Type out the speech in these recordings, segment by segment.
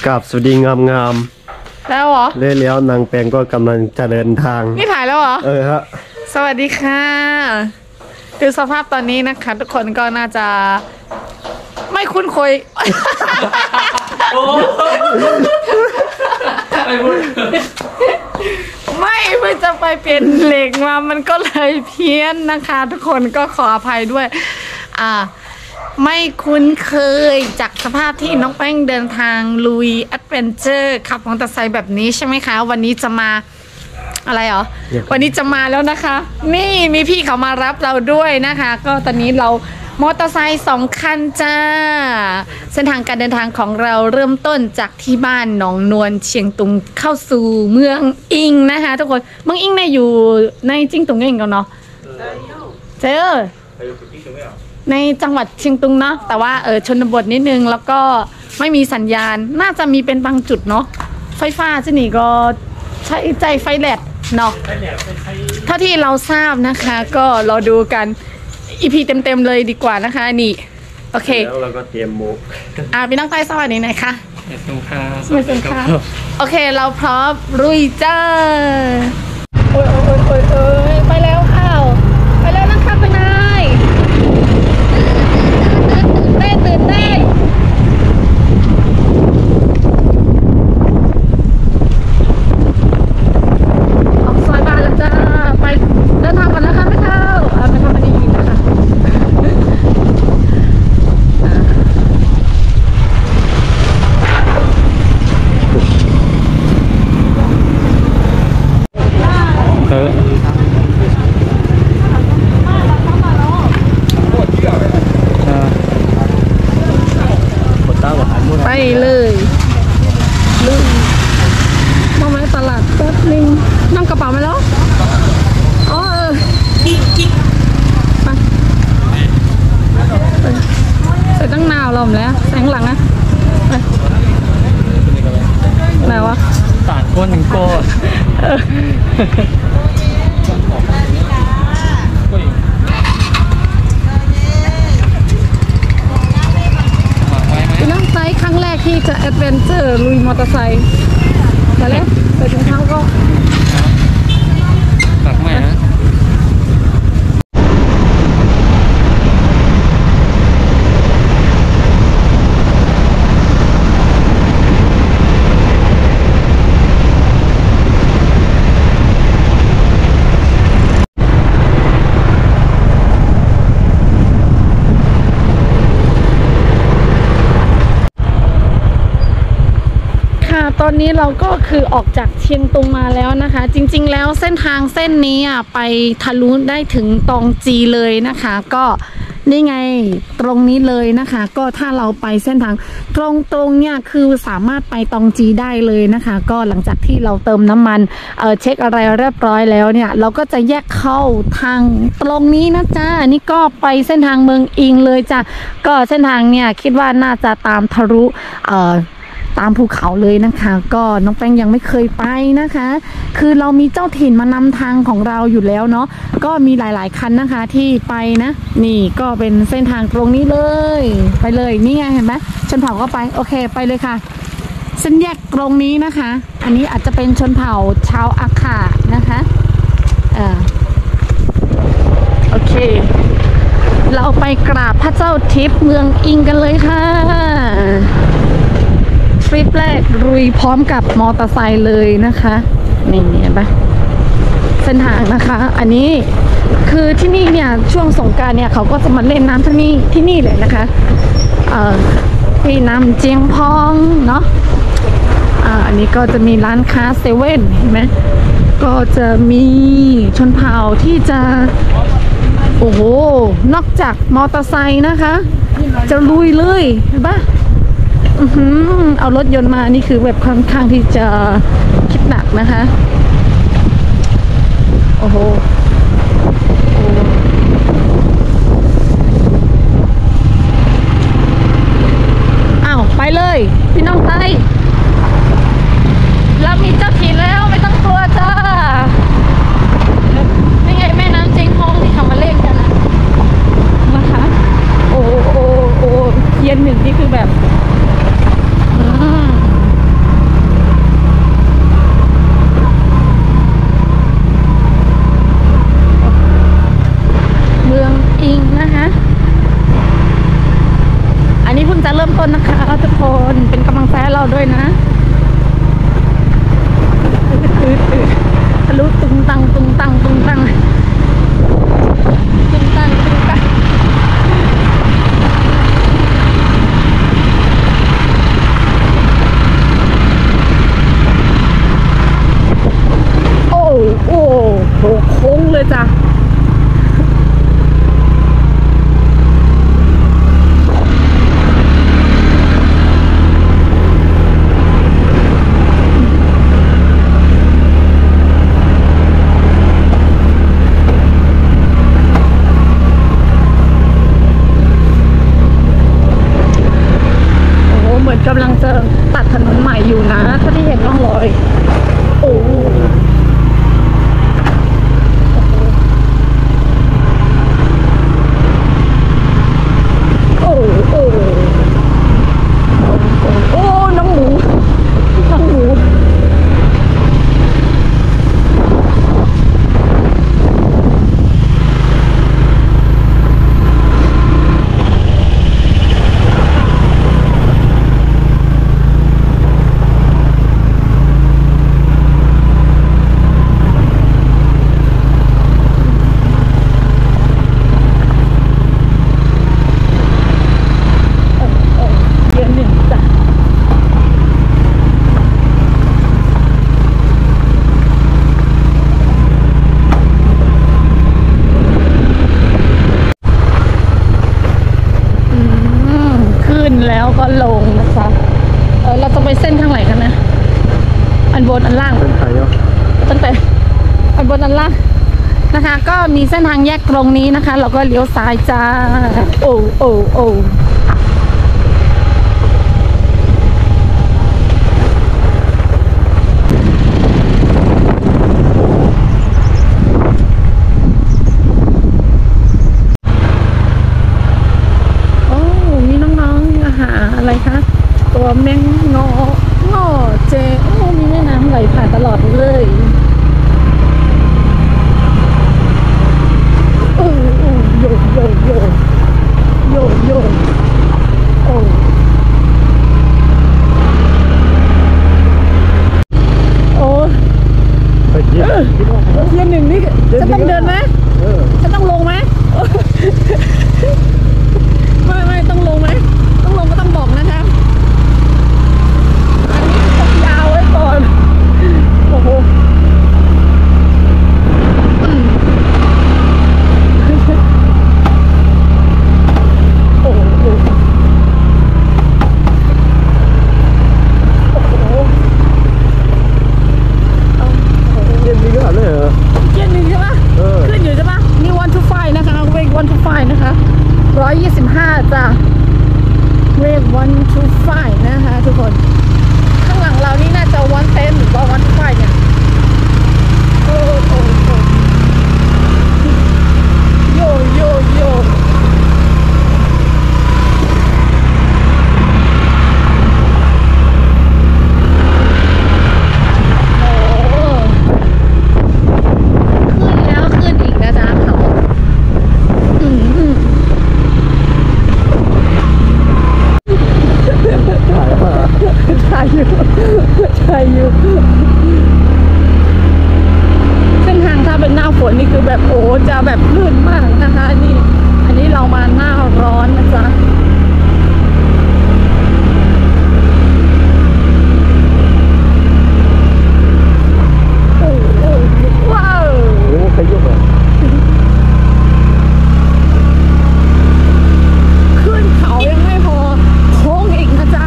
กับสวัสดีงามแล้วเหรอเล่แล้วนางแปงก็กำลังจะเดินทางนี่ถ่ายแล้วเหรอฮะสวัสดีค่ะดูสภาพตอนนี้นะคะทุกคนก็น่าจะไม่คุ้นเคยไม่เพื่อจะไปเปลี่ยนเหล็กมามันก็เลยเพี้ยนนะคะทุกคนก็ขออภัยด้วยไม่คุ้นเคยจากสภาพที่น้องแป้งเดินทางลุยแอดเวนเจอร์ขับมอเตอร์ไซค์แบบนี้ใช่ไหมคะวันนี้จะมาอะไรเหรอวันนี้จะมาแล้วนะคะนี่มีพี่เขามารับเราด้วยนะคะก็ตอนนี้เรามอเตอร์ไซค์2 คันจ้าเส้นทางการเดินทางของเราเริ่มต้นจากที่บ้านหนองนวลเชียงตุงเข้าสู่เมืองอิงนะคะทุกคนเมืองอิงเนี่ยอยู่ในจิ้งตุงเองกันเนาะเจอในจังหวัดเชียงตุงเนาะแต่ว่าชนบทนิดนึงแล้วก็ไม่มีสัญญาณน่าจะมีเป็นบางจุดเนาะไฟฟ้าที่นี่ก็ใช้ใจไฟแลดเนาะเท่าที่เราทราบนะคะก็เราดูกันอีพีเต็มๆเลยดีกว่านะคะนี่โอเคแล้วเราก็เตรียมมุกพี่น้องใต้สวัสดีหน่อยค่ะไม่ต้องค่ะไม่ต้องค่ะโอเคเราพร้อมลุยจ้าโอ้ยไปแล้วค่ะไปแล้วนะคะไปนายตื่นได้ออกซอยบ้านแล้วจ้าไปเดินทางก่อนนะคะไม่เข้าไปทำอะไรอีกนะคะไปเลยมาไหมตลาดแป๊บนึงนั่งกระเป๋ามาแล้วอ๋อไปใส่ตั้งนาวลมแล้วแสงหลังนะไหนวะต่างก้นหนึ่งก้นนั่งไซส์ครั้งแรกที่จะแอดเวนเจอร์ลุยมอเตอร์ไซค์มาแล้วไปถึงเท้าก็ตักใหม่นะตอนนี้เราก็คือออกจากเชียงตุงมาแล้วนะคะจริงๆแล้วเส้นทางเส้นนี้ไปทะลุได้ถึงตองจีเลยนะคะก็นี่ไงตรงนี้เลยนะคะก็ถ้าเราไปเส้นทางตรงเนี่ยคือสามารถไปตองจีได้เลยนะคะก็หลังจากที่เราเติมน้ำมันเช็คอะไรเรียบร้อยแล้วเนี่ยเราก็จะแยกเข้าทางตรงนี้นะจ๊ะนี่ก็ไปเส้นทางเมืองอิงเลยจ้ะก็เส้นทางเนี่ยคิดว่าน่าจะตามทะลุตามภูเขาเลยนะคะก็น้องแป้งยังไม่เคยไปนะคะคือเรามีเจ้าถิ่นมานำทางของเราอยู่แล้วเนาะก็มีหลายๆคันนะคะที่ไปนะนี่ก็เป็นเส้นทางตรงนี้เลยไปเลยนี่ไงเห็นไหมชนเผ่าก็ไปโอเคไปเลยค่ะเส้นแยกตรงนี้นะคะอันนี้อาจจะเป็นชนเผ่าชาวอาขานะคะโอเคเราไปกราบพระเจ้าทิพย์เมืองอิงกันเลยค่ะทริปแรกลุยพร้อมกับมอเตอร์ไซค์เลยนะคะนี่เห็นปะเส้นทางนะคะอันนี้คือที่นี่เนี่ยช่วงสงกรานต์เนี่ยเขาก็จะมาเล่นน้ำที่นี่เลยนะคะที่น้ำเจียงพองเนาะอันนี้ก็จะมีร้านค้าเซเว่นเห็นไหมก็จะมีชนเผ่าที่จะโอ้โหนอกจากมอเตอร์ไซค์นะคะจะลุยเลยเห็นปะเอารถยนต์มานี่คือแบบค่อนข้างที่จะคิดหนักนะคะโอ้โหอ้าวไปเลยพี่น้องไทยเรามีเจ้าถิ่นแล้วไม่ต้องกลัวจ้านี่ไงแม่น้ำเจียงพองที่เขามาเล่นกันนะคะโอ้เย็นหนึ่งนี่คือแบบแฟเราด้วยนะทะลุตุงตังตุงตังตุงตังตุงตังตุงตังโอ้โอ้โหโค้งเลยจ้ะกำลังจะตัดถนนใหม่อยู่นะถ้าที่เห็นร่องรอยโอ้โอ้โอ้โอ้น้องหมูน้องหมูแล้วก็ลงนะคะเราจะไปเส้นทางไหนกันนะอันบนอันล่างเป็นไทยเหรอตั้งแต่อันบนอันล่างนะคะก็มีเส้นทางแยกตรงนี้นะคะเราก็เลี้ยวซ้ายจ้าโอ้โอ้โอ้อะไรคะตัวแมงงองอเจโอ้มีแม่น้ำไหลผ่านตลอดเลยโอ้โอ้โยโยโยโยโยโอ้โอ้ไปเยี่ยมเที่ยหนึ่งนี่จะต้องเดินไหมจะต้องลงไหมไม่ต้องลงไหมต้องลงก็ต้องบอกนะคะอันนี้ต้องยาวไว้ก่อนโอ้โหโอ้โหเยี่ยมนี้ก็หันเลยเหรอเกียร์หนึ่งใช่ปะขึ้นอยู่ใช่ปะนี่1 to 5นะคะเวก1 to 5นะคะ125จ้ะเวก1 to 5นะคะทุกคนข้างหลังเรานี่น่าจะ110หรือว่า1 to 5เนี่ยโอ้โอ้โอ้โยโยโยใช่อยู่เส้นทางถ้าเป็นหน้าฝนนี่คือแบบโอ้จะแบบลื่นมากนะคะนี่อันนี้เรามาหน้าร้อนนะจ๊ะโอ้โอ้ว้าวโอ้ใครยกอ่ะขึ้นเขายังไม่พอโค้งอีกนะจ๊ะ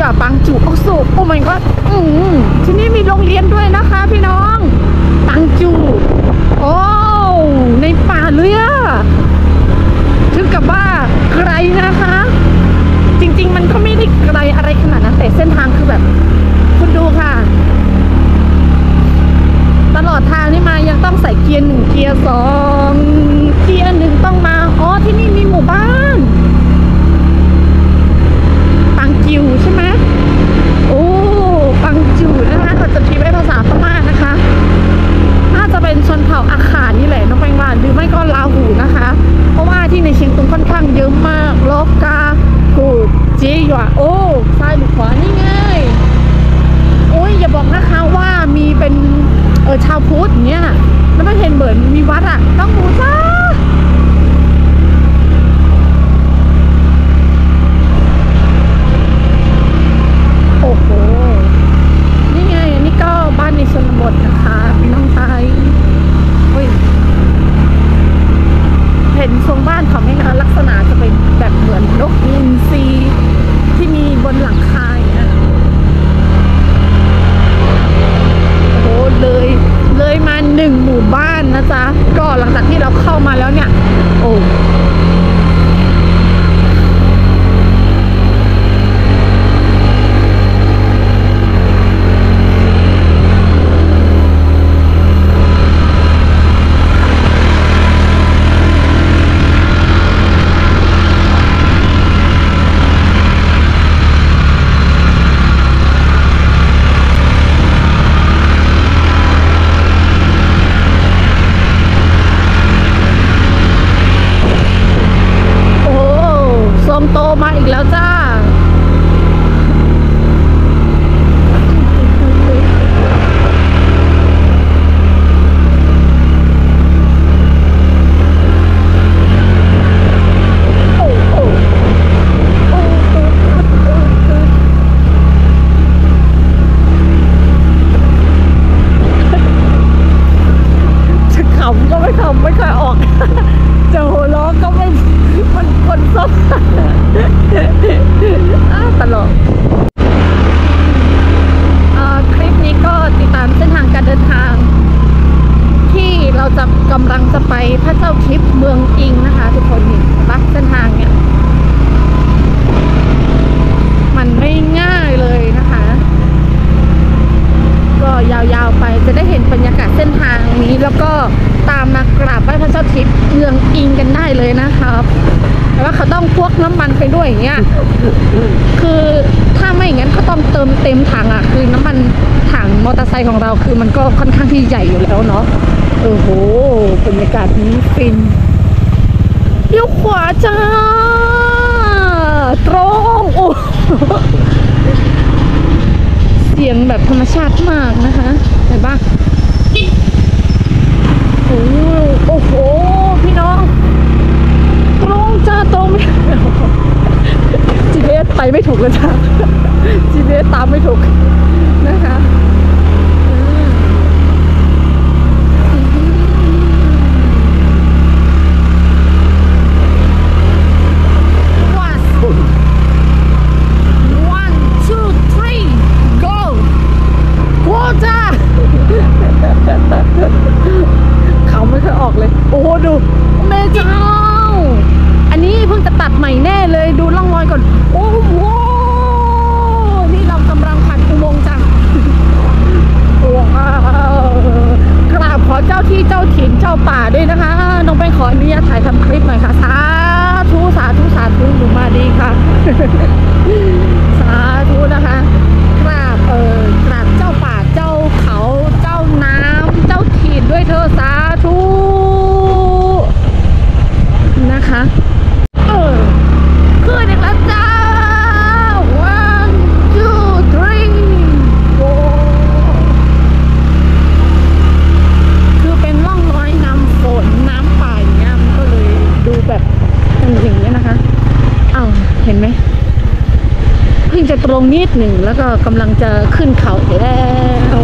ปังจูโอสุโอ้ my god ที่นี่มีโรงเรียนด้วยนะคะพี่น้องปังจูโอ้ในป่าเลยอะถึงกับว่าไกลนะคะ จริงๆมันก็ไม่ได้ไกลอะไรขนาดนั้นแต่เส้นทางคือแบบคุณดูค่ะตลอดทางนี่มายังต้องใส่เกียร์1เกียร์2เกียร์1ต้องมาที่นี่มีหมู่บ้านปังจิวใช่ไหมโอ้ปังจิวนะคะเขาจะพิมพ์เป็นภาษาพม่านะคะน่าจะเป็นชนเผ่าอาคานี่แหละน้องแปงว่าหรือไม่ก็ลาหูนะคะเพราะว่าที่ในเชียงตุงค่อนข้างเยอะมากโลกากูจีหยว่าโอ้ซ้ายหรือขวานี่ไงโอ้ยอย่าบอกนะคะว่ามีเป็นชาวพุทธเนี่ยแล้วไม่เห็นเหมือนมีวัดอะต้องบูชาโอ้โหนี่ไงอันนี้ก็บ้านในชนบทนะคะพี่น้องไทยเฮ้ยเห็นทรงบ้านของนี่นะลักษณะจะเป็นแบบเหมือนนกอินทรีที่มีบนหลังคาอย่างเงี้ยโอ้โหเลยมา1หมู่บ้านนะจ๊ะก็หลังจากที่เราเข้ามาแล้วเนี่ยโอ้โตมาอีกแล้วจ้าจะขำก็ไม่ขำไม่ค่อยออกจะหัวเราะก็ไม่มันคนซบตลกคลิปนี้ก็ติดตามเส้นทางการเดินทางที่เราจะกำลังจะไปพระเจ้าทิพย์เมืองอิงนะคะทุกคนเห็นปะเส้นทางเนี่ยมันไม่ง่ายเลยนะคะก็ยาวๆไปจะได้เห็นบรรยากาศเส้นทางนี้แล้วก็ตามมากราบไหว้พระเจ้าทิพย์เมืองอิงกันได้เลยนะครับแต่ว่าเขาต้องพวกน้ำมันไปด้วยอย่างเงี้ยคือถ้าไม่อย่างนั้นก็ต้องเติมเต็มถังอ่ะคือน้ำมันถังมอเตอร์ไซค์ของเราคือมันก็ค่อนข้างที่ใหญ่อยู่แล้วเนาะโอ้โหบรรยากาศนี้ฟินเลี้ยวขวาจ้าตรงโอ้เสียงแบบธรรมชาติมากนะคะเห็นปะโอ้โหพี่น้องตรงจ้าตรงGPS ไปไม่ถูกเลยจ้า GPS ตามไม่ถูกนะคะเขาไม่เคยออกเลยโอ้โหดูแม่เจ้าอันนี้เพิ่งจะตัดใหม่แน่เลยดูร่องรอยก่อนโอ้โหนี่เรากำลังผ่านอุโมงค์จ้ะว้าวกราบขอเจ้าที่เจ้าถิ่นเจ้าป่าด้วยนะคะน้องไปขออนุญาตถ่ายทำคลิปหน่อยค่ะสาธุสาธุสาธุหนูมาดีค่ะ สาธุนะคะกราบเจ้าป่าเจ้าเขาเจ้าน้ำเจ้าถิ่นด้วยเธอสาธุนะคะขึ้นอีกแล้วจ้า 1 2 3 คือเป็นร่องรอยน้ำฝนน้ำป่าอย่างเงี้ยมันก็เลยดูแบบอย่างเงี้ยนะคะอ้าวเห็นไหมเพิ่งจะตรงนิดหนึ่งแล้วก็กำลังจะขึ้นเขาแล้ว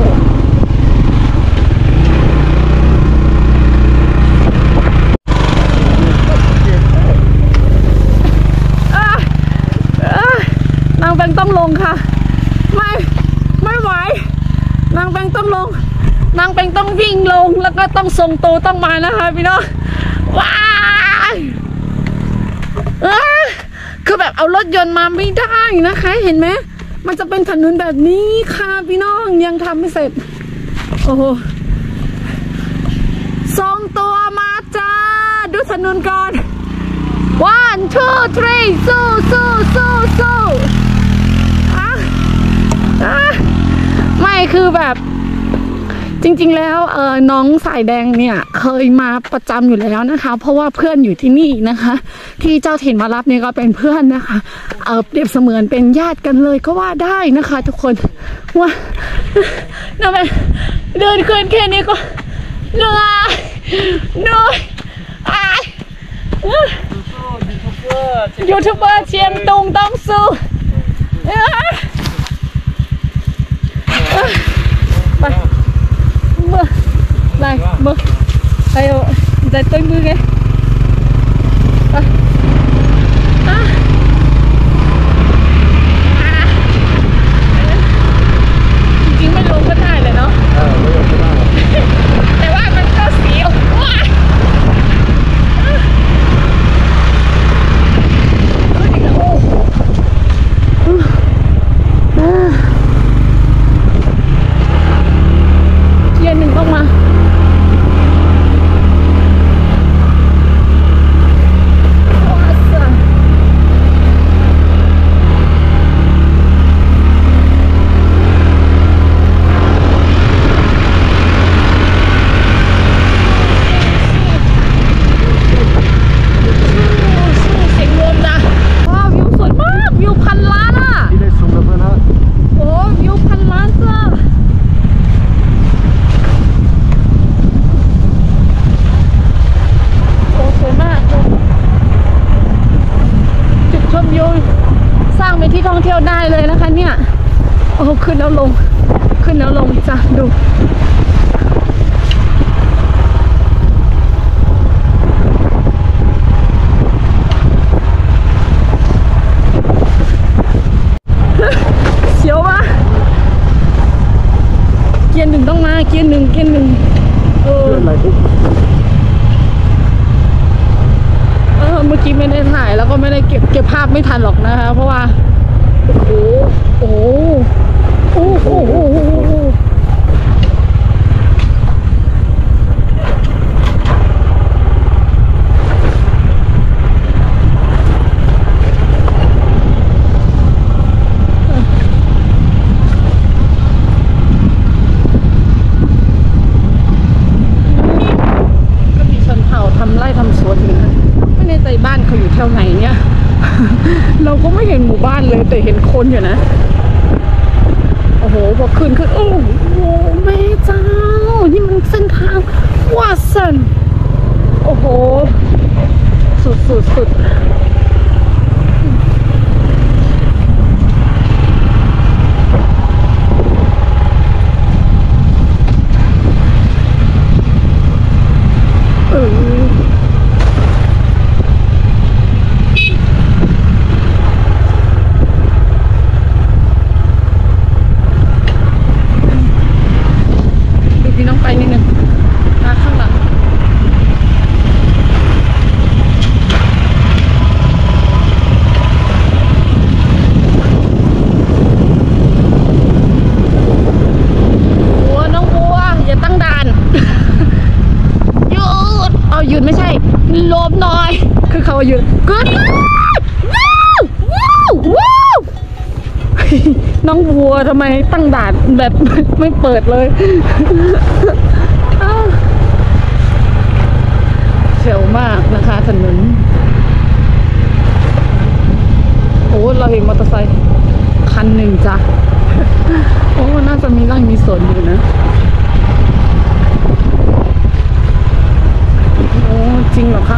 นางแบงต้องลงค่ะางแปงต้องลงนางแปงต้องวิ่งลงแล้วก็ต้องทรงตัวต้องมานะคะพี่น้องว้ายคือแบบเอารถยนต์มาไม่ได้นะคะเห็นไหมมันจะเป็นถนนแบบนี้ค่ะพี่น้องยังทำไม่เสร็จโอ้โหทรงตัวมาจ้าดูถนนก่อน 1 2 3สู้ไม่คือแบบจริงๆแล้วน้องสายแดงเนี่ยเคยมาประจำอยู่แล้วนะคะเพราะว่าเพื่อนอยู่ที่นี่นะคะที่เจ้าถิ่นมารับเนี่ยก็เป็นเพื่อนนะคะเปรียบเสมือนเป็นญาติกันเลยก็ว่าได้นะคะทุกคนว่าทำไมเดินขึ้นแค่นี้ก็เหนื่อยยูทูบเบอร์เชียงตุงต้องสู้ไปnày mơ đây đây tôi mưa ngheจริงๆไม่ลงก็ได้เลยเนาะไม่ลงก็ได้แต่ว่ามันก็เสียวเกียร์หนึ่งต้องมาที่ท่องเที่ยวได้เลยนะคะเนี่ยโอ้ขึ้นแล้วลงจ้ะดูเสียวปะเกียร์หนึ่งต้องมาเกียร์หนึ่งเมื่อกี้ไม่ได้ถ่ายแล้วก็ไม่ได้เก็บภาพไม่ทันหรอกนะคะเพราะว่าโอ้โหก็มีชนเผ่าทำไร่ทำสวนอยู่นะไม่แน่ใจบ้านเขาอยู่แถวไหนเนี่ยเราก็ไม่เห็นหมู่บ้านเลยแต่เห็นคนอยู่นะโอ้โหพอขึ้นโอ้โหแม่เจ้านี่มันเส้นทางว่าสันโอ้โหสุดหยุดไม่ใช่ลบหน่อยคือเขาหยุดกึ๊ดน้องวัวทำไมตั้งด่านแบบไม่เปิดเลยเฉียวมากนะคะถนนโอ้เราเห็นมอเตอร์ไซค์คันหนึ่งจ้ะโอ้น่าจะมีไร่มีสวนอยู่นะจริงเหรอคะ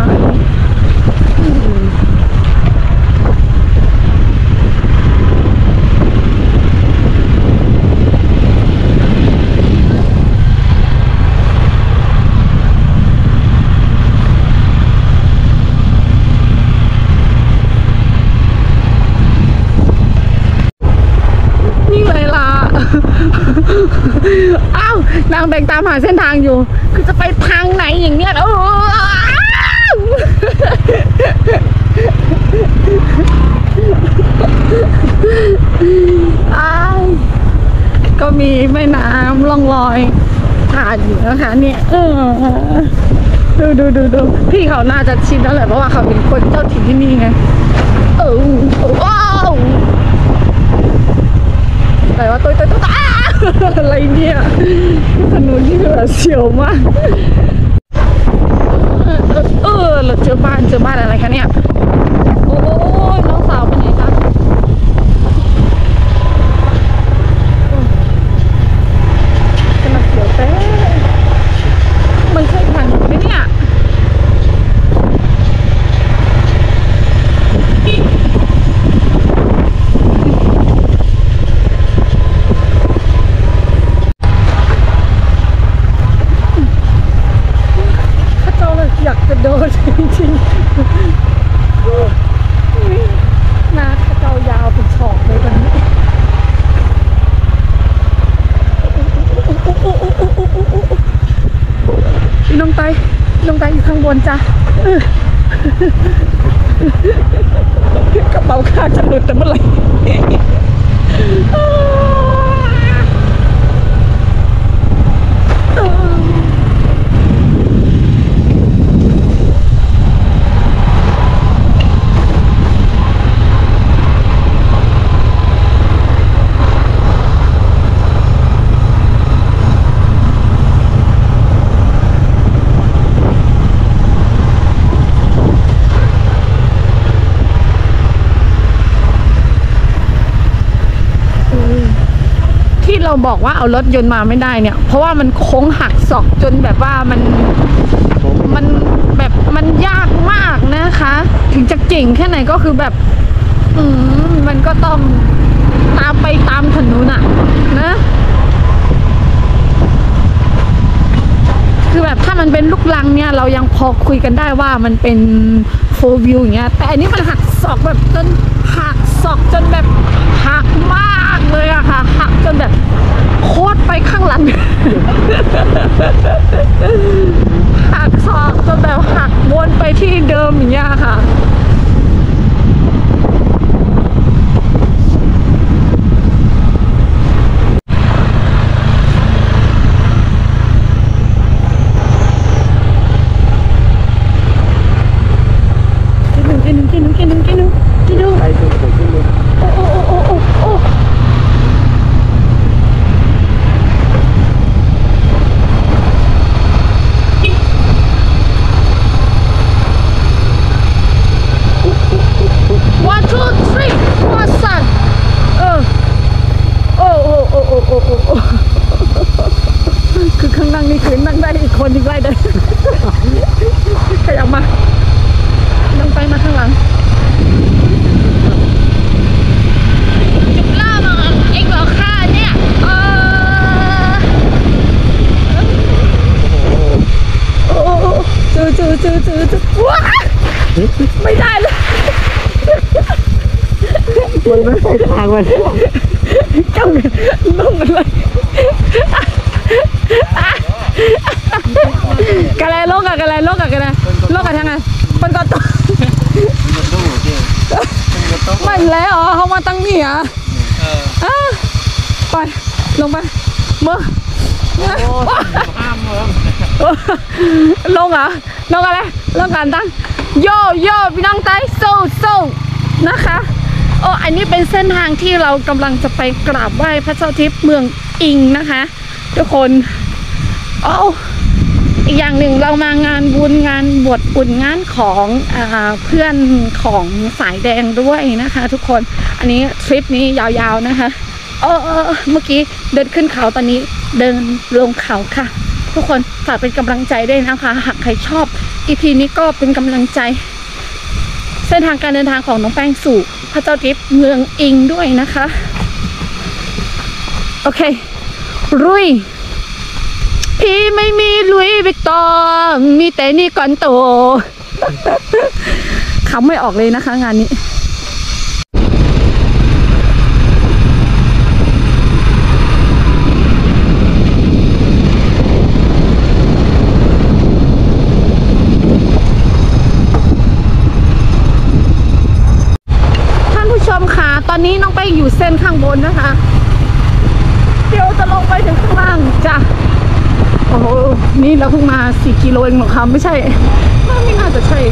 นี่เลยล่ะงตามหาเส้นทางอยู่คือจะไปทางไหนอย่างเนี้ยก็มีแม่น้ำล่องลอยผ่านอยู่นะคะเนี่ยดูพี่เขาน่าจะชินแล้วแหละเพราะว่าเขาเป็นคนเจ้าถิ่นที่นี่ไงว้าวแต่ว่าตัวอะไรเนี่ยถนนที่แบบเสียวมากเราเจอบ้านอะไรคะเนี่ยโอ้ยน้องสาวเป็นไงคะกำลังเสียวแต่มันใช่ทางไหมเนี่ยอยากจะโดนจริงๆนาข้าเจ้ายาวเป็นฉอกเลยตอนนี้น้องไตอยู่ข้างบนจ้ะกระเป๋าข้าจะหลุดแต่เมื่อไหร่เราบอกว่าเอารถยนต์มาไม่ได้เนี่ยเพราะว่ามันโค้งหักศอกจนแบบว่ามันแบบมันยากมากนะคะถึงจะเก่งแค่ไหนก็คือแบบมันก็ต้องตามถนนน่ะนะคือแบบถ้ามันเป็นลูกลังเนี่ยเรายังพอคุยกันได้ว่ามันเป็นโฟร์วิวอย่างเงี้ยแต่อันนี้มันหักศอกแบบจนหักศอกจนแบบหักมากเลยอะค่ะหักจนแบบโคตรไปข้างหลัง หักศอกจนแบบหักวนไปที่เดิมอย่างเงี้ยค่ะคือข้างนั่งนี่คือนั่งได้อีกคนนึงได้เลยขยับมานั่งไปมาข้างหลังจุดล่ามาเองเหรอค่ะเนี่ยว้าไม่ได้เลยมันไม่ใช่ทางมันเจ้าลงกันเลยกะไรโลกอะโลกอะทางไงคนก็ต้องไม่แล้วอ๋อเขามาตั้งนี่อ่ะไปลงไปเมื่อลงเหรอลงอะไรลงกันตั้งโยพี่น้องไต้โซ่นะคะอันนี้เป็นเส้นทางที่เรากำลังจะไปกราบไหว้พระเจ้าทิพย์เมืองอิงนะคะทุกคนอีกอย่างหนึ่งเรามางานบุญงานบวชอุ่นงานของเพื่อนของสายแดงด้วยนะคะทุกคนอันนี้ทริปนี้ยาวๆนะคะเมื่อกี้เดินขึ้นเขาตอนนี้เดินลงเขาค่ะทุกคนฝากเป็นกำลังใจด้วยนะคะหากใครชอบ EP นี้ก็เป็นกำลังใจเส้นทางการเดินทางของน้องแป้งสู่พระเจ้าทิพย์เมืองอิงด้วยนะคะโอเครุยพี่ไม่มีลุยวิกตองมีแต่นี่ก่อนโตคำไม่ออกเลยนะคะงานนี้อนนี้น้องแป้งอยู่เส้นข้างบนนะคะเดี๋ยวจะลงไปถึงข้างล่างจ้ะโอ้โหนี่เราเพิ่งมา4 กิโลเองหรอกค่ะไม่ใช่ไม่น่าจะใช่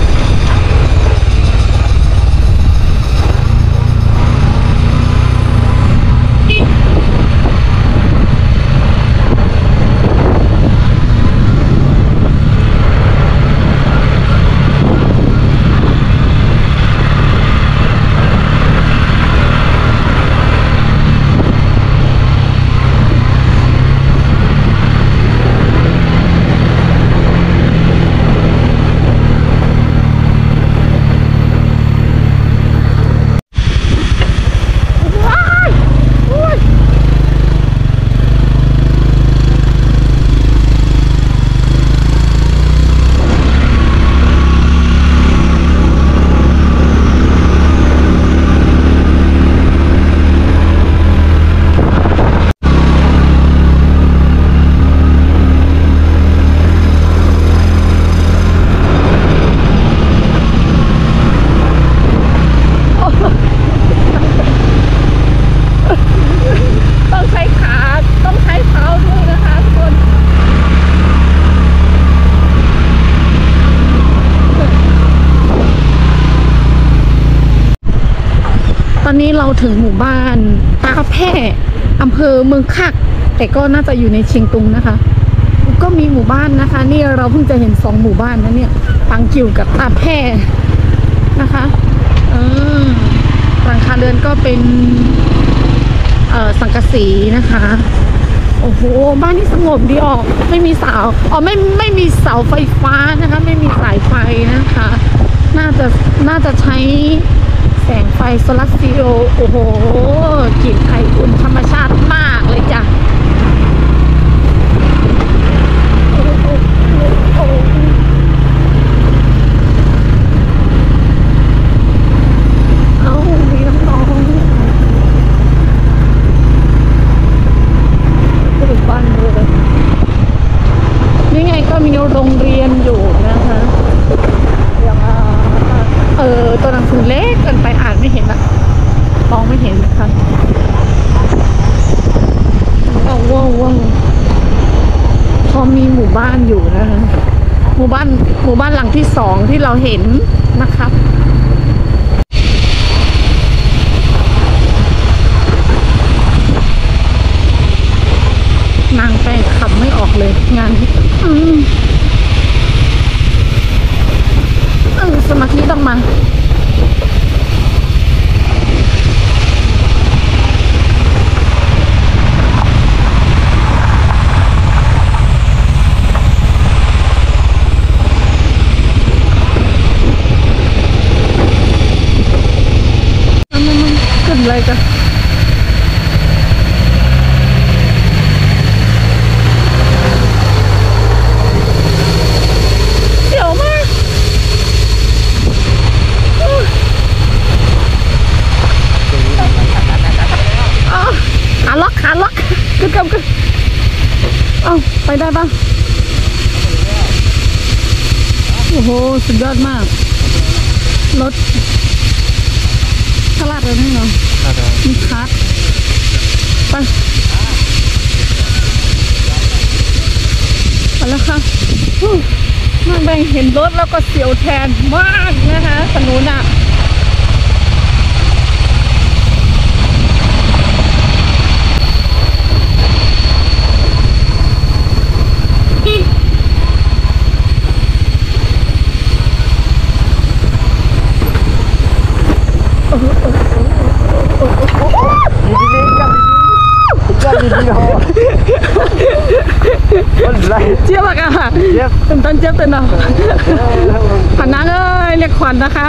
ตอนนี้เราถึงหมู่บ้านตาแพร่อำเภอเมืองคักแต่ก็น่าจะอยู่ในเชียงตุงนะคะก็มีหมู่บ้านนะคะนี่เราเพิ่งจะเห็น2 หมู่บ้านนะเนี่ยปังกิวกับตาแพร่นะคะหลังคาเรือนก็เป็นสังกะสีนะคะโอ้โหบ้านนี้สงบดีออกไม่มีเสาไม่มีเสาไฟฟ้านะคะไม่มีสายไฟนะคะน่าจะใช้แสงไฟโซลาร์เซลล์โอ้โหกลิ่นไออุ่นธรรมชาติมากเลยจ้ะเอามีน้องๆถึงบ้านเลยนี่ไงก็มีโรงเรียนอยู่นะคะตัวหนังสือเล็กเกินไปอ่านไม่เห็นละมองไม่เห็นนะคะว้าวพอมีหมู่บ้านอยู่นะคะหมู่บ้านหลังที่2ที่เราเห็นนะครับนางไปขับไม่ออกเลยงานสมาธิต้องมาขึ้นอะไรกันเดี๋ยวมากขาล็อกขึ้นเอาไปได้ปะโอ้โหสุดยอดมากรถฉลาดเลยนี่เนาะมีคัสไปแล้วค่ะมาแบ่งเห็นรถแล้วก็เสียวแทนมากนะคะถนนอ่ะเจี๊ยบอะค่ะต้นเจี๊ยบเต็มเนาะผ่านน้ำเลยเรียกขวัญนะคะ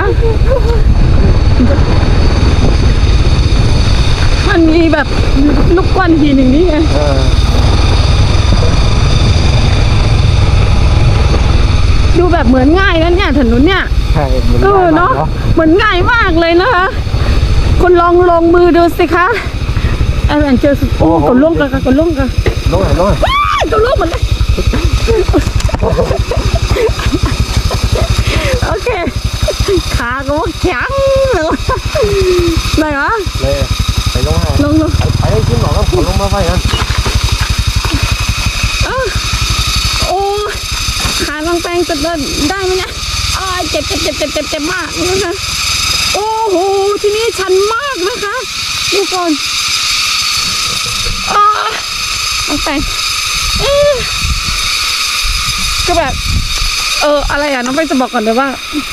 มันมีแบบลูกก้อนหินอย่างนี้ไงดูแบบเหมือนง่ายนะเนี่ยถนนเนี่ยเนาะเหมือนง่ายมากเลยนะคะคุณลองมือดูสิคะอันเจอโอ้กดล่วงกันกดล่วงกันกดล่วงหมดเลยโอเคขาก็แข็งเลยไหนวะเลยไปลงให้ลงไปให้ขึ้นหมอกครับผมลงมาไฟกันโอ้ขาน้องแป้งจะเดินได้ไหมเนี่ยเจ็บมากนะคะโอ้โหที่นี่ชันมากนะคะทุกคนน้องแป้งก็แบบอะไรอ่ะน้องแป้งจะบอกก่อนเลยว่า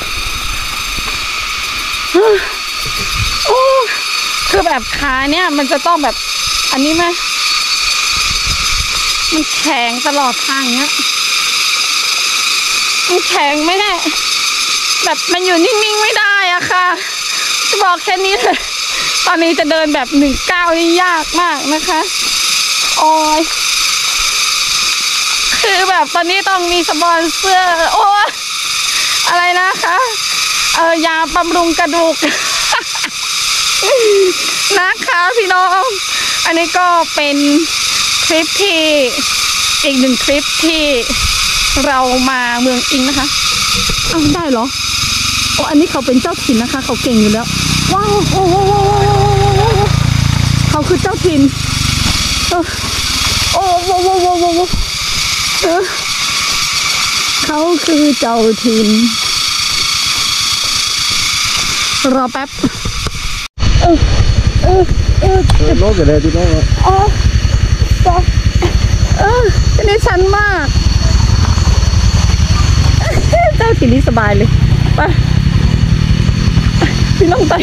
โอ้คือแบบขาเนี่ยมันจะต้องแบบอันนี้ไหมมันแข็งตลอดทางเนี้ยมันแข็งไม่ได้แบบมันอยู่นิ่งๆไม่ได้อะค่ะจะบอกแค่นี้เลยตอนนี้จะเดินแบบ1 ก้าวนี่ยากมากนะคะโอ้ยคือแบบตอนนี้ต้องมีสปอนเซอร์โอ้อะไรนะคะยาบำรุงกระดูก นะคะพี่น้องอันนี้ก็เป็นทริปที่อีก1 ทริปที่เรามาเมืองอิงนะคะได้เหรออันนี้เขาเป็นเจ้าถิ่นนะคะเขาเก่งอยู่แล้วว้าวโอ้โหเขาคือเจ้าถิ่นโอ้โหเขาคือเจ้าถิ่นรอแป๊บโลกอะไรที่น้องที่นี่ชันมากเจ้าถิ่นนี่สบายเลยไปพี่น้องไป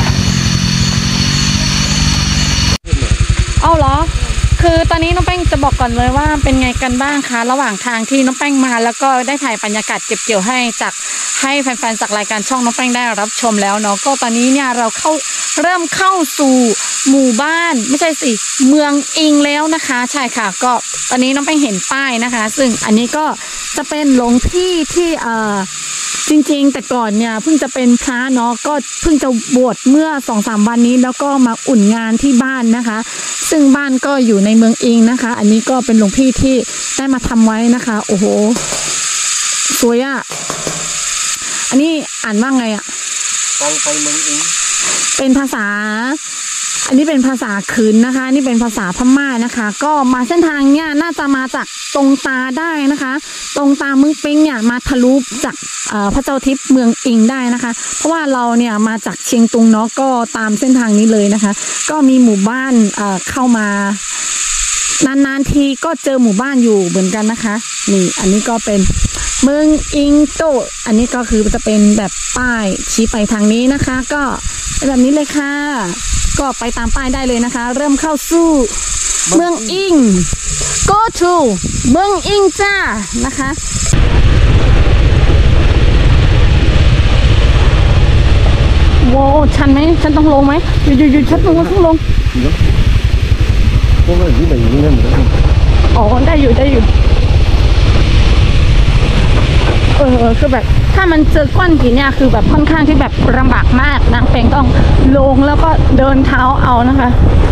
เอาเหรอคือตอนนี้น้องแป้งจะบอกก่อนเลยว่าเป็นไงกันบ้างคะระหว่างทางที่น้องแป้งมาแล้วก็ได้ถ่ายบรรยากาศเก็บเกี่ยวให้แฟนๆจากรายการช่องน้องแป้งได้รับชมแล้วเนาะก็ตอนนี้เนี่ยเราเริ่มเข้าสู่หมู่บ้านไม่ใช่สิเมืองอิงแล้วนะคะใช่ค่ะก็ตอนนี้น้องแป้งเห็นป้ายนะคะซึ่งอันนี้ก็จะเป็นหลวงพี่ที่จริงๆแต่ก่อนเนี่ยเพิ่งจะเป็นพระเนาะก็เพิ่งจะบวชเมื่อ 2-3 วันนี้แล้วก็มาอุ่นงานที่บ้านนะคะซึ่งบ้านก็อยู่ในเมืองอิงนะคะอันนี้ก็เป็นหลวงพี่ที่ได้มาทำไว้นะคะโอ้โหสวยอ่ะอันนี้อ่านว่าไงอ่ะทางไปเมืองอิงเป็นภาษาอันนี้เป็นภาษาขืนนะคะนี่เป็นภาษาพม่านะคะก็มาเส้นทางเนี่ยน่าจะมาจากตรงตาได้นะคะตรงตาเมืองปิงเนี่ยมาทะลุจากพระเจ้าทิพย์เมืองอิงได้นะคะเพราะว่าเราเนี่ยมาจากเชียงตุงเนาะก็ตามเส้นทางนี้เลยนะคะก็มีหมู่บ้านเข้ามานานๆทีก็เจอหมู่บ้านอยู่เหมือนกันนะคะนี่อันนี้ก็เป็นเมืองอิงโตอันนี้ก็คือจะเป็นแบบป้ายชี้ไปทางนี้นะคะก็แบบนี้เลยค่ะก็ไปตามป้ายได้เลยนะคะเริ่มเข้าสู่เมืองอิง go to เมืองอิงจ้านะคะโว้ชันไหมฉันต้องลงไหมอยู่ฉันต้องลงพวกมันที่แบบนี้นั่นเหมือนกันได้อยู่คือแบบถ้ามันเจอก้อนหินเนี่ยคือแบบค่อนข้างที่แบบลำบากมากนางแปงต้องลงแล้วก็เดินเท้าเอานะคะ